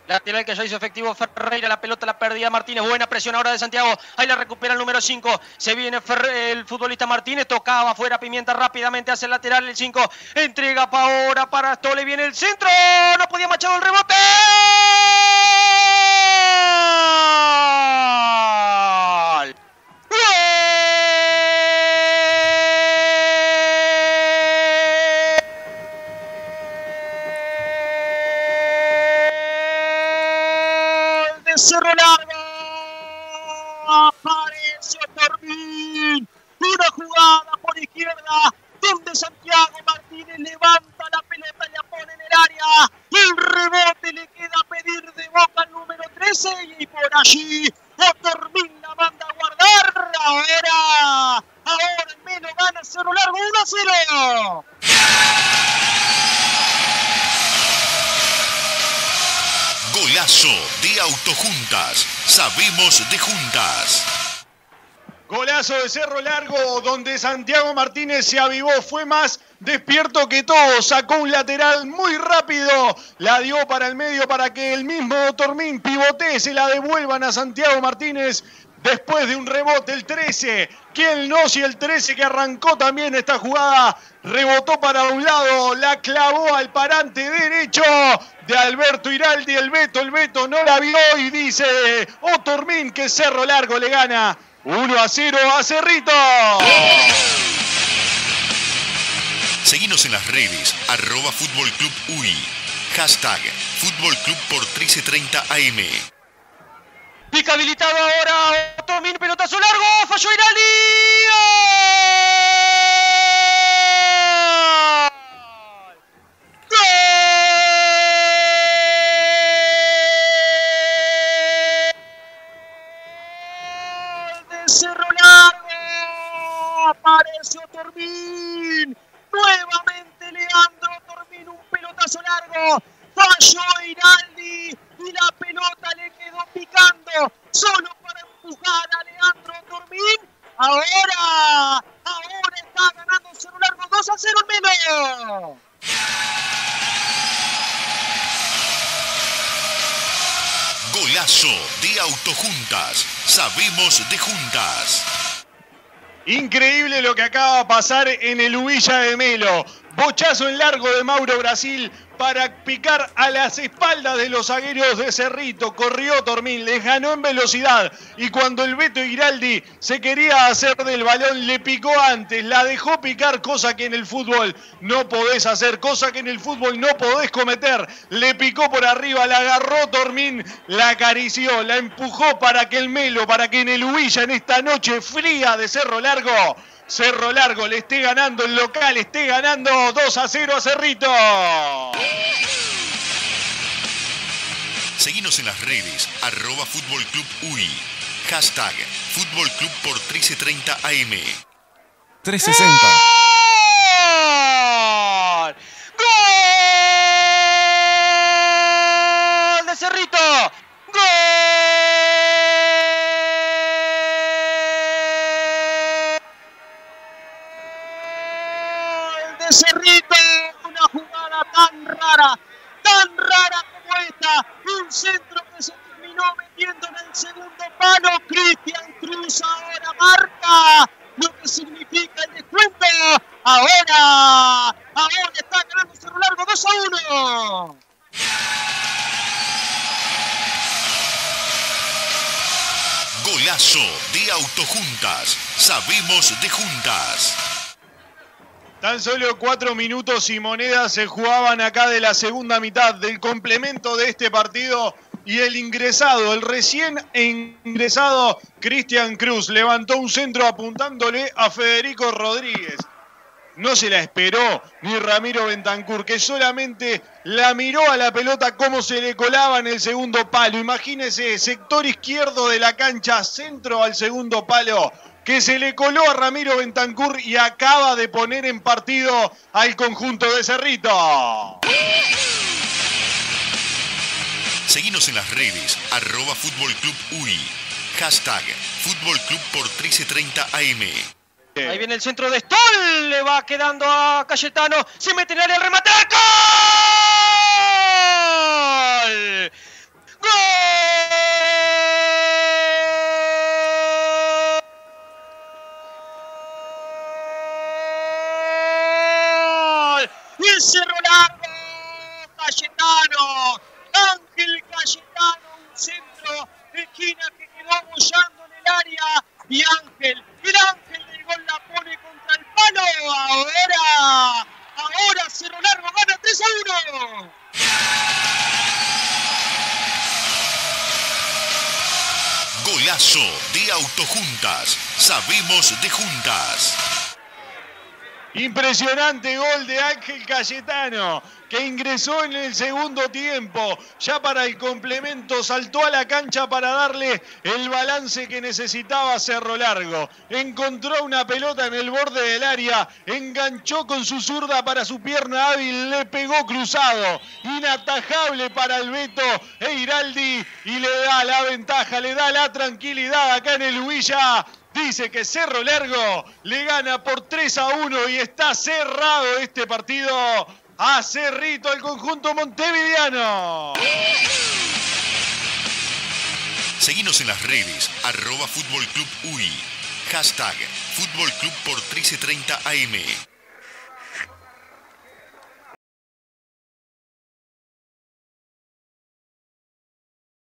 Lateral que ya hizo efectivo Ferreira, la pelota la perdía Martínez, buena presión ahora de Santiago, ahí la recupera el número 5, se viene el futbolista Martínez, tocaba afuera Pimienta rápidamente hace el lateral el 5, entrega para ahora para Stole, viene el centro, no podía Machado el rebote. Cerro Largo, apareció Tormín, una jugada por izquierda donde Santiago Martínez levanta la pelota y la pone en el área, el rebote le queda a pedir de Boca al número 13 y por allí Tormín la manda a guardar. Ahora el Melo gana Cerro Largo 1-0. Golazo de Autojuntas. Sabemos de juntas. Golazo de Cerro Largo, donde Santiago Martínez se avivó, fue más despierto que todo, sacó un lateral muy rápido, la dio para el medio para que el mismo Tormín pivotee, se la devuelvan a Santiago Martínez después de un rebote. El 13, ¿quién no? Si el 13 que arrancó también esta jugada, rebotó para un lado, la clavó al parante derecho de Alberto Iraldi, el Beto no la vio y dice Tormín que Cerro Largo le gana 1-0 a Cerrito. Seguinos en las redes, @Fútbol Club UI, #Fútbol Club por 1330 AM. Pica habilitado ahora, Tormín, pelotazo largo, falló Iraldi. Cerro Largo, apareció Tormín, nuevamente Leandro Tormín, un pelotazo largo, falló Iraldi y la pelota le quedó picando, solo para empujar a Leandro Tormín. Ahora está ganando Cerro Largo 2-0 el Melo. Golazo de Autojuntas. Sabemos de juntas. Increíble lo que acaba de pasar en el Ubilla de Melo. Bochazo en largo de Mauro Brasil para picar a las espaldas de los zagueros de Cerrito. Corrió Tormín, les ganó en velocidad. Y cuando el Beto Iraldi se quería hacer del balón, le picó antes. La dejó picar, cosa que en el fútbol no podés hacer, cosa que en el fútbol no podés cometer. Le picó por arriba, la agarró Tormín, la acarició, la empujó para que el Melo, para que en el Ubilla, en esta noche fría de Cerro Largo le esté ganando el local, esté ganando 2-0 a Cerrito. Seguinos en las redes, @Fútbol Club UI, #Fútbol Club por 1330 AM. 360. ¡Gol de Cerrito! ¡Gol de Cerrito! Una jugada tan rara como esta. Un centro que se terminó metiendo en el segundo palo. Cristian Cruz ahora marca lo que significa el descuento. Ahora está ganando Cerro Largo 2-1. Golazo de Autojuntas. Sabemos de juntas. Tan solo 4 minutos y monedas se jugaban acá de la segunda mitad, del complemento de este partido. Y el recién ingresado Cristian Cruz levantó un centro apuntándole a Federico Rodríguez. No se la esperó ni Ramiro Bentancur, que solamente la miró a la pelota como se le colaba en el segundo palo. Imagínese, sector izquierdo de la cancha, centro al segundo palo, que se le coló a Ramiro Bentancur y acaba de poner en partido al conjunto de Cerrito. Seguinos en las redes, @Fútbol Club UI, #Fútbol Club por 1330 AM. Ahí viene el centro de Stoll, le va quedando a Cayetano, se mete en el área, remate, ¡gol! Golazo de Autojuntas. Sabemos de juntas. Impresionante gol de Ángel Cayetano, que ingresó en el segundo tiempo. Ya para el complemento saltó a la cancha para darle el balance que necesitaba Cerro Largo. Encontró una pelota en el borde del área, enganchó con su zurda para su pierna hábil, le pegó cruzado. Inatajable para el Beto Eiraldi y le da la ventaja, le da la tranquilidad acá en el Huilla. Dice que Cerro Largo le gana por 3-1 y está cerrado este partido a Cerrito, al conjunto montevideano. Seguinos en las redes, @Fútbol Club UI. Hashtag Fútbol Club por 1330 AM.